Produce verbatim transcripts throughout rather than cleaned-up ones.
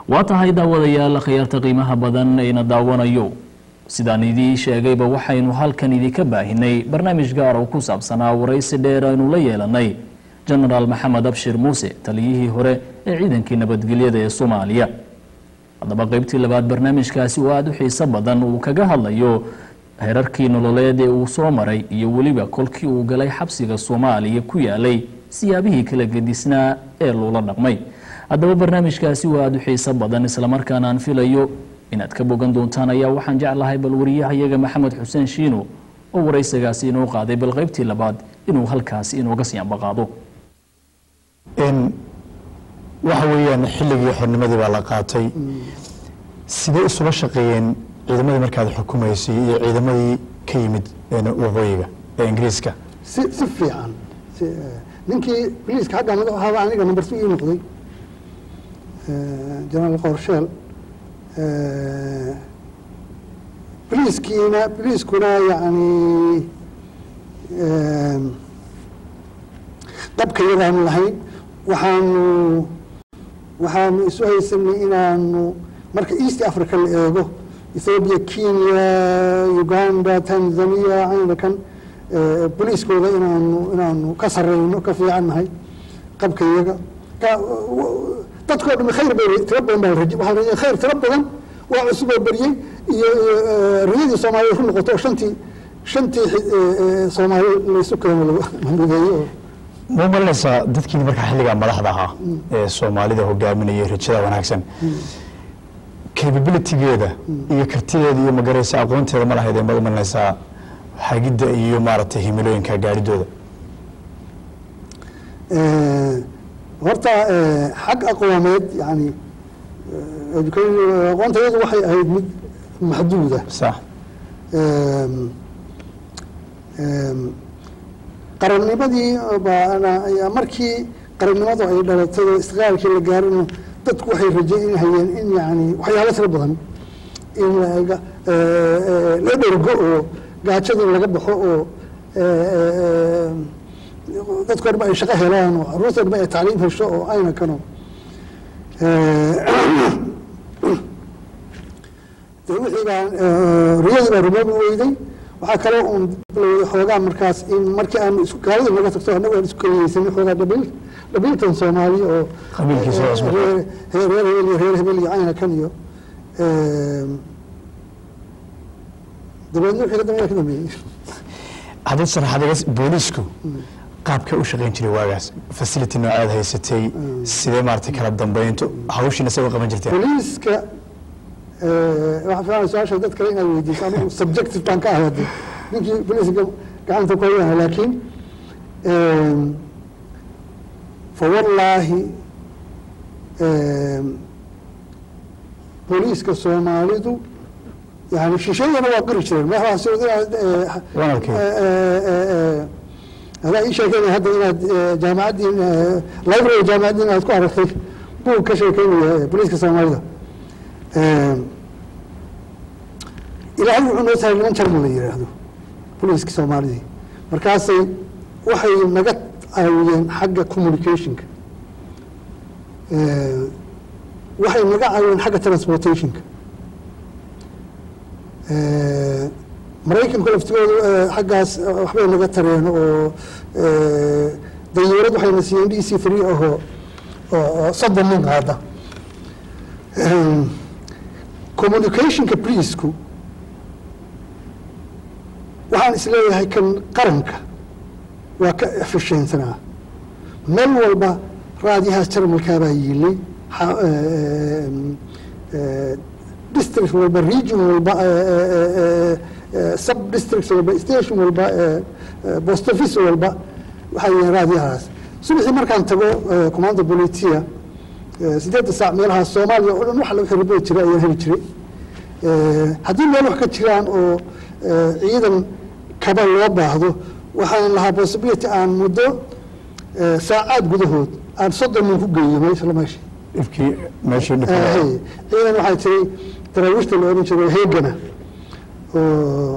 واتهاي داوديال خيارت قيمها بدن إن داوانيو sidaan idii sheegayba waxaynu halkan idinka baahinay barnaamij gaar ah oo ku saabsanaa waraysi dheer aynu la yeelanay General Maxamed Abshir Muuse taliyihii hore ee ciidankii nabadgelyada ee Soomaaliya hadaba qaybtii labaad barnaamijkaasi waa aad u xiiso badan uu kaga hadlayo heerarkii nololeed ee uu soo maray iyo waliba kolkii uu galay xabsiga Soomaaliya ku yaalay siyaabihii kala gedisnaa ee loola dhaqmay hadaba barnaamijkaasi waa aad u xiiso badan isla markaana aan filayo inaad ka bogan doontaan ayaa waxaan jeclahay bal wariyahayaga Maxamed Xuseen Shiino oo waraysigaasi inoo qaaday bal qaybtii labaad inuu halkaas inooga sii ambaqaado in waxa weeyaan xilligii xornimadii baa la qaatay sidee isula shaqeeyeen ciidamadii markaad xukumaysay iyo ciidamadii ka yimid waqooyiga ee Ingiriiska si si fiican ninkii police hadda madax ahaa aniga number two ii noqday General Qorsheel بوليس كينا بوليس كنا يعني طب كيران لهين وحانو وحانو إسوهي سمي إنا إنه مركز إيست أفريقيا الإيغو إثيوبيا كينيا يوغندا تنزانيا عندنا كان بوليس كنا إنا إنه إنا إنه كسرين وكفي عنها هاي طب كيرا تذكر من خير بيري تربى من الرجال وهذا خير تربى وعصبة بريء ريدي سومالي في النقطة شنتي شنتي سومالي لسكر من بداية مو ملصا dadkii marka xilliga madaxda ahaa ee Soomaalida hogaaminayay rajada wanaagsan capability-geeda iyo kartideeda iyo magaraysa aqoonteeda ma lahayd ma malnaysa xagida iyo maaragtay himilooyinka gaaridooda ee horta xaq aqooneed yani aqoonteedu waxay ahayd mid maxduuda صح qarannimadii baana markii qarannimadu ay dhalatay istiqlaalkii la gaarino dadku waxay rajeynayeen in yani waxyaalo tiro badan in la dhergo oo gaajada laga baxo oo dadku dhan ay shaqo helaan oo carruurta dhan ay tacliim hesho oo ayna kano wixiigaan riyadii baa rumobi weyday waxaa kaloo uun bilowday xoogaa markaas in markii aan isku gaalada naga tagto annagu aan isku kaliyeysanay xoogaa dhabil dhabiltan Soomaali oo qabiilkiisa cusub reer reer iyo reer hebel iyo ayna kan iyo dabeedna wixii kadambeeya ka dambeeyey hadda sanaxadaga booliisku qaabka u shaqeyn jiray waagaas facility noocaad haysatay sidee maartay kala dambeynto hawshiina soo qaban jirtay booliiska waxa fiican su'aasha dad kale inay weydiiso anigu subjective baan ka ahayd ninkii booliiska gacanta ku hayay laakiin fa wallahi booliiska Soomaalidu يعني شيشينا وقري شيء ما هو سوى هذا إيش كان هذا جامعة دين لايبرري جامعة دين هتكون عرفتي بو كشيء كان بوليس كسامري ده إلى أن يكون مثلا من ترمي هذا بوليس كسامري مركزي وحي نجت أوين حاجة communication وحي نجت أوين حاجة transportation maraykanku laftoodu xaggaas waxbay naga tareen oo dayuurad waxayna siiyeen D C three ahoo oo soddon nin qaada communicationka policeku waxaan isleeyahay kan qaranka waa ka efficientnaa meel walba raadiyahaas jarmalkaabaa yiilay district والبا region والبا sub district والبا station والبا post office والبا waxay raadiyahaas subaxii markaan tago command policia sideed saac meelaha Soomaaliya oo dhan wax laga xirbo jiray ayaa heli jiray haddii meel wax ka jiraan oo ciidan kaba loo baahdo waxaan lahaa possibility aan muddo saacad gudahood aan soddon nin ku geeyo meesha la meesha ifkii meesha dhifay ciidan waxay tiray taraawishta loo oran jiray heegana oo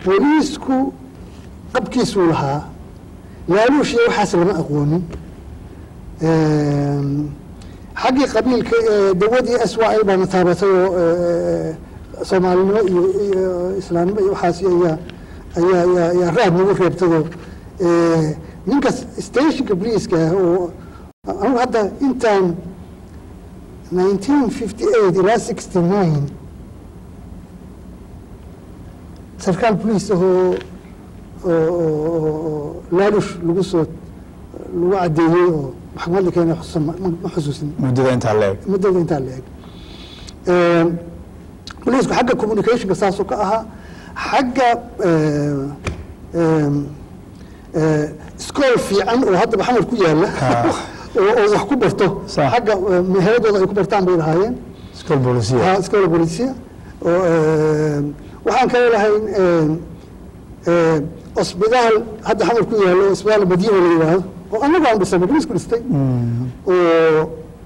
booliisku qabkiisu lahaa laaluush iyo waxaas lama aqoonin xaggii qabiilka dawadii s y l baana taabatay oo soomaalinimo iyo islaamnimo iyo waxaas ayaa ayaa ayaa ayaa raad nagu reebtadoo ninka stationka briiska ah oo anigu hadda intaan nineteen fifty eight ilaa sixty nine sarkaal police ahoo oo laalush lagu soo lagu caddeeyey oo maxkamadda keena xusuusan ma xusuusin muddada intaa la eg muddada intaa la eg policeku xagga communicationka saasoo ka ahaa xagga iskool fiican oo hadda maxamed ku yaala oo wax ku barto xagga meheladooda ay ku bartaan bay lahaayeen iskool bolisiya iskool bolisiya oo waxaan kale lahayn osbitaal hadda xamar ku yaalo osbitaal madiina la yidhaahdo oo annaga aan dhisay boliisku dhistay oo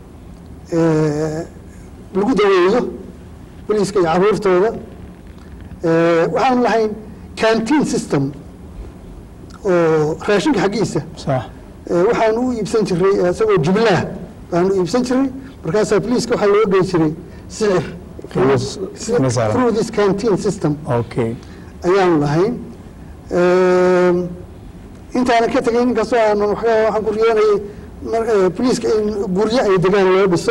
lagu daweeyo boliiska iyo caruurtooda waxaan lahayn canteen system oo raashinka xaggiisa waxaan u iibsan jiray isagoo jumlaha baan u iibsan jiray markaasaa boliiska waxaa loo gey jiray sicir through this canteen system okay ayaanu lahayn intaana ka tegay inkastoo aan waxaan ku riyeenayay boliiska in guryo ay degaan loo dhiso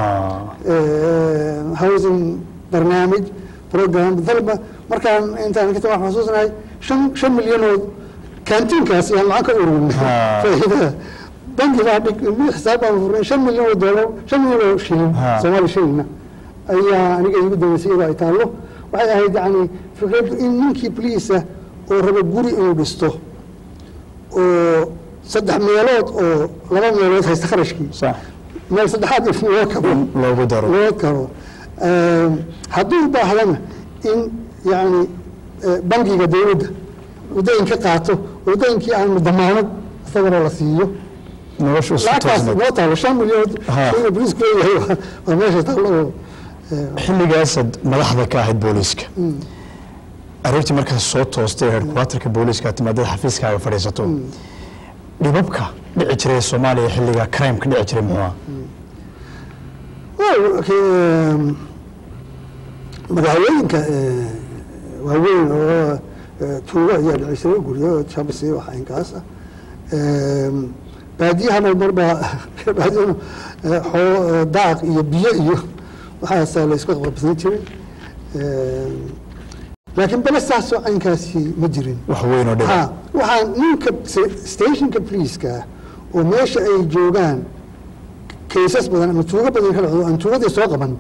housing barnaamij program dalba markaan intaan ka tegay waxaan xasuusanahay shan shan milyanood kantiinkaas ayaan lacag ka ururinay faa'iidada bangi baa dhig xisaab baan furnay shan milyan oo doolar shan milyan oo shilin soomaali shilina ayaa aniga igu dambeysay iyadoo ay taallo waxay ahayd yacni fikraddu in ninkii boliisa oo raba guri inuu dhisto oo saddex meelood oo laba meelood haysta kharashkii meel saddexaad if loo kabo loogu daro loo kabo hadduu baahdana in yacni bangiga dowladda wadooyin ka qaato wadooyinkii aanu damaanad isagana la siiyo lacagtaas noo taalo shan milyan ina boliisku leeyahay waa meesha taallo oo xilligaasaad madaxda ka ahayd booliiska aroortii markaas soo toostay headquarterka booliiska timaadada xafiiskaaga fadhiisato dhibabka dhici jiray soomaaliya xilligaa crime ka dhici jiray muxuu magaalooyinka waaweyn oo tuugo ayaa dhici jiray guryo jabsi waxa inkaas ah baadiyahana marbaa baadiyahana xoo daaq iyo biyo iyo waxaasaa la isku qabsan jiray laakiin bale saasoo caynkaasi ma jirin wax weyn oo dhiba waxaa ninka stationka poliiska oo meesha ay joogaan kaysas badan ama tuugo badan ka dhacdo aan tuugadii soo qaban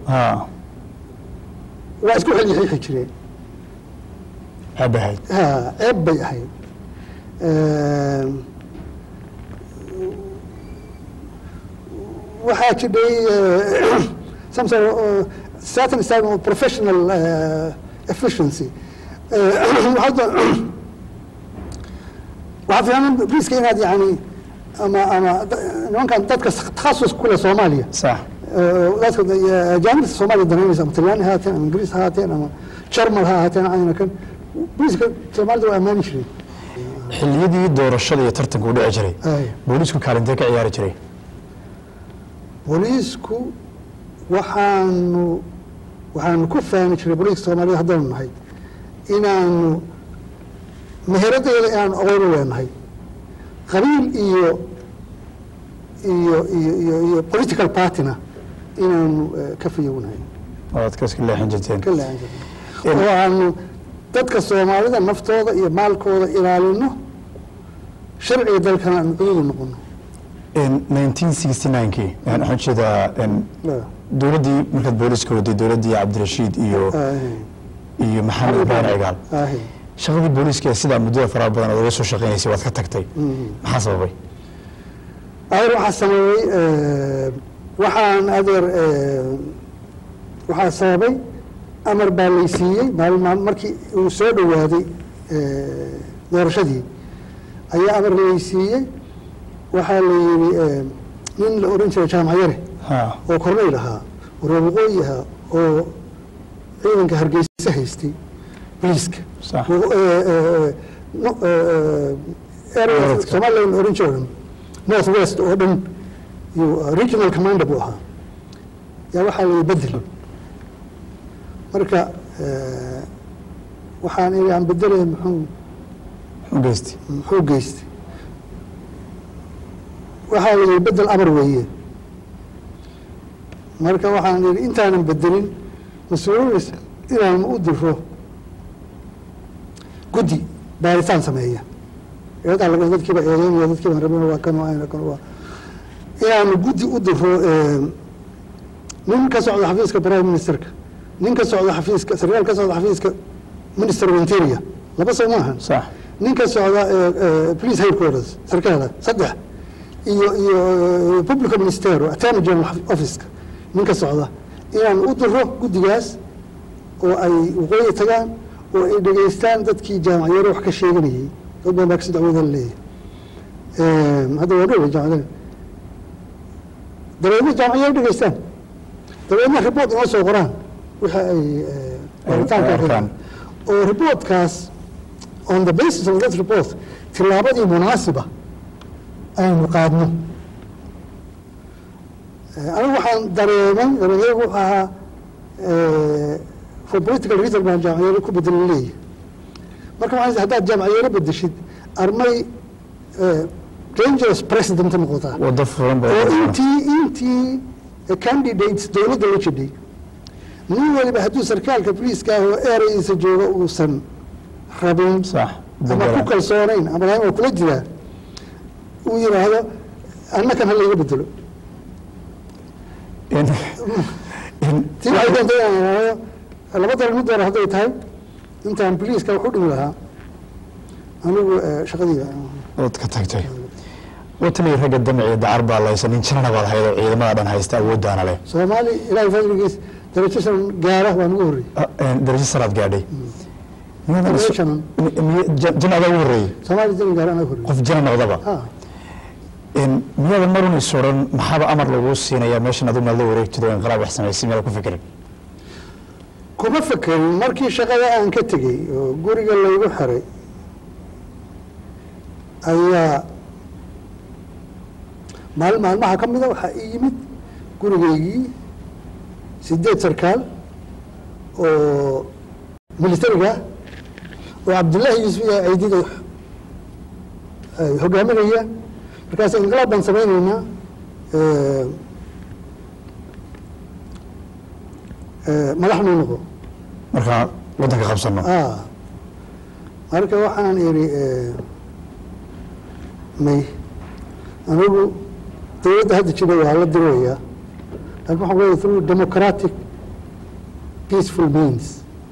waa isku xilxiixi jireen ceeb ahayd ha ceeb bay ahayd waxaa jidhay some sort of certain sort of professional efficiency waxaa fiican boliiska inaad yani ama ama nimankan dadka takhasus kule soomaaliya sax dadka jaamacadda soomaaliya danaynaysa ama talyaani ha haateen ama ingiriis ha haateen ama jarmal ha haateen ayna kan boliiska soomaalida waa ammaani jiray xilliyadii doorashada iyo tartanka u dhici jiray booliisku kaalintee ka ciyaari jiray booliisku waxaanu waxaanu ku fahmi jiray booliiska soomaalida haddaanu nahay inaanu meheradeeda inaanu aqoon u leenahay qabiil iyo iyo iyo iyo iyo political partyna inaanu ka fayownahay waad ka iska leexin jirteen ka leexin jirteen oo aanu dadka soomaalida naftooda iyo maalkooda ilaalino sharciga dalkana aanu cududu noqono nineteen sixty nine-kii waxaan jeedaa dowladdii markaad booliiska waday dowladdii cabdirashiid iyo iyo maxamed ibrahim cigaal shaqadii booliiska sidaa muddada faraha badan ood uga soo shaqeynaysay waad ka tagtay maxaa sababay adeer waxaa sameeyey waxaan adeer waxaa sababay amar baa laysiiyey maalin markii uu soo dhowaaday doorashadii ayaa amar laysiiyey waxaa la yidhi nin la odhan jiray jaamacayare oo korneyl ahaa oo reer waqooyi ahaa oo ciidanka hargeysa haystay boliiska somaliland la odhan jiro north west oo dhan iyo regional commander buu ahaa yaa waxaa la bedel marka waxaan iri aan bedelay muxuu muxuu geystay muxuu geystay waxaa la bedel amar weeye marka waxaan iri intaanan bedelin mas-uuliyiin inaan u diro guddi baaritaan sameeya eedaa laga dadkiiba eedeynaya dadkiiba rabina waa kan waa kan waa inaanu guddi u diro nin ka socda xafiiska prime ministerka nin ka socda xafiiska sarkaal ka socda xafiiska minister of interior laba soo maaha sax nin ka socda police headquarters sarkaala saddex iyo iyo public minister attorney general office nin ka socda inaan u diro guddigaas oo ay waqooyi tagaan oo ay dhegeystaan dadkii jaamacadda wax ka sheeganayay dad badan baa kasi dacwada leeyahay hadda waa dhow jaamacadda dabeedna jaamacadda dhegeystaan dabeedna report inoo soo qoraan waxa ay baaritaanka helaan oo reportkaas on the basis of that report tilaabadii munaasiba aynu qaadno anigu waxaan dareemay dareemayagu wuxuu ahaa for political reason baan jaamacadda ku bedelan leeyahay marka waxaan haddaad jaamacadda bedeshid armay dangerous president noqotaa wada furan oo intii intii candidates dowladda la jidhay nin waliba hadduu sarkaalka boliiska ah oo eraygiisa jooga uusan rabin sax ama ku kalsoonayn ama laama kula jiraa uu yidhaahdo annakan ha layga bedelo tii waxay keentay inaan idhaahdo laba daran mid dara hadday tahay intaan boliiska wax u dhimi lahaa anigu shaqadii ood ka tagtay watali ragga damciya dacar baa laysa nin jirana baa lahayd oo ciidamada dhan haysta awooddaana leh soomaali ilaahay fadligiis darajo shan gaara waa nagu horreeyey darajo saraad gaadhay shanan jana adaa ugu horreeyey soomaali janan gaara anaga horreeyey qof jana noqdaba miyaadan marun is odhan maxaaba amar lagu siinayaa meeshan adigu maad la wareegtido inqiraab wax samaysay miyaada ku fikirin kuma fekerin markii shaqada aan ka tegey oo guriga laygu xiray ayaa maalin maalmaha ka mida waxaa ii yimid gurigaygii sideed sarkaal oo militariga oo cabdullaahi yuusuf iyo ciidid ay hogaaminayaan markaas inqilaab baan samaynaynaa madaxnuu noqo markaa waddanka qabsano marka waxaan idhi may anigu dowladda hadda jira waa la diroyaa laakin waxaan leeyahay through democratic peaceful means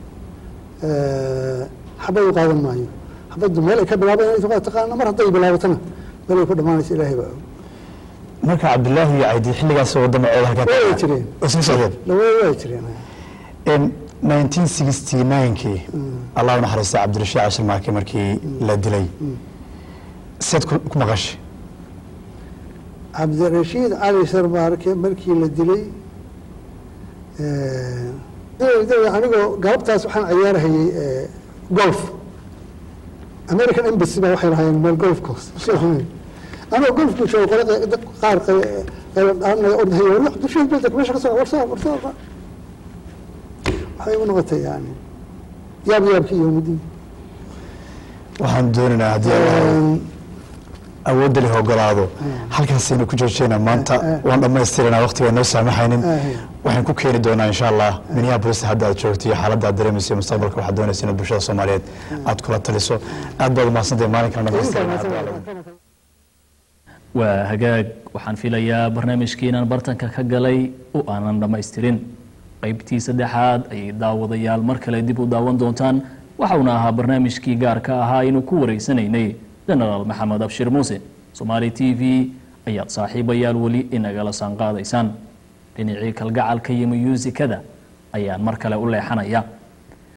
xabad u qaadan maayo xabaddu meel ay ka bilaaban waa taqaana mar hadday bilaabatana meel ay ku dhamaanaysa ilaahay baa marka cabdullaahi iyo caydi xilligaas wadama cooda halkaa way jireen soo socdeen lawada way jireen nineteen sixty nine-kii allah u naxariista cabdirashiid cashir maaki markii la dilay seed ku maqashay cabdirashiid cali sarmaarke markii la dilay anigoo galabtaas waxaan ciyaarahayey golf american embassy baa waxay lahaayeen meel golf course anigoo golfku joogo qole qaar ordhay cabdirashiid beldak meesha ka soo warsa warsa waxay igu noqotay yani yaab yaabkii yowmudiin waxaan doonaynaa haddii awoodda leh ogolaado halkaasaynu ku joojeenaa maanta waan dhammaystiranaa waqtiga noo saamaxaynin waxaan ku keeni doonaa insha allah minneapolis hadda aad joogto iyo xaaladda aad dareemayso mustaqbalka waxaad doonaysa inaad bulshada soomaaliyeed aad kula taliso aad baad umahadsantahay maalinkana dhammaystiran waa hagaag waxaan filayaa barnaamijkii inaan bartanka ka galay oo aanan dhammaystirin qaybtii saddexaad ayay daawadayaal mar kale dib u daawan doontaan waxauna ahaa barnaamijkii gaarka ahaa inuu ku wareysanaynay jenaraal maxamed abshir muuse Somali T V ayaad saaxiibayaal weli inagala saan qaadaysaan dhinacii kalgacalka iyo musikada ayaan mar kale u leexanaya